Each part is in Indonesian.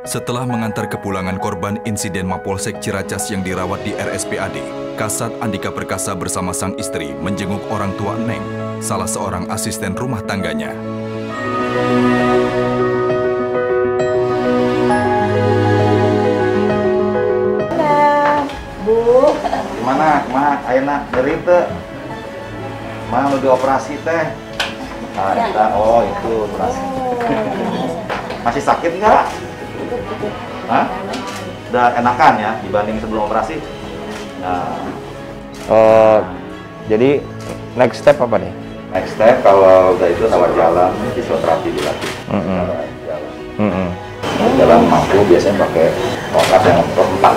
Setelah mengantar kepulangan korban insiden Mapolsek Ciracas yang dirawat di RSPAD, Kasat Andika Perkasa bersama sang istri menjenguk orang tua Neng, salah seorang asisten rumah tangganya. Bu, gimana? Ayeuna nyeri teu? Mana udah operasi teh? Oh itu operasi. Masih sakit nggak? Hah? Udah enakan ya dibanding sebelum operasi? Oh, jadi next step apa nih? Next step kalau udah itu rawat jalan, fisioterapi dilatih. Rawat jalan mampu biasanya pakai tongkat yang empat.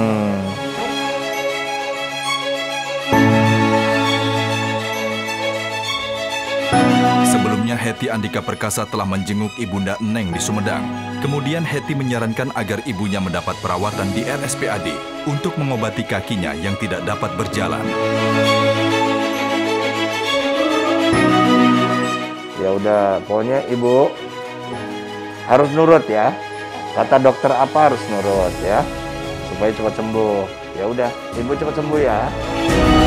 Sebelumnya Hetty Andika Perkasa telah menjenguk ibunda Neng di Sumedang. Kemudian Hetty menyarankan agar ibunya mendapat perawatan di RSPAD untuk mengobati kakinya yang tidak dapat berjalan. Ya udah, pokoknya ibu harus nurut ya. Kata dokter apa harus nurut ya, supaya cepat sembuh. Ya udah, ibu cepat sembuh ya.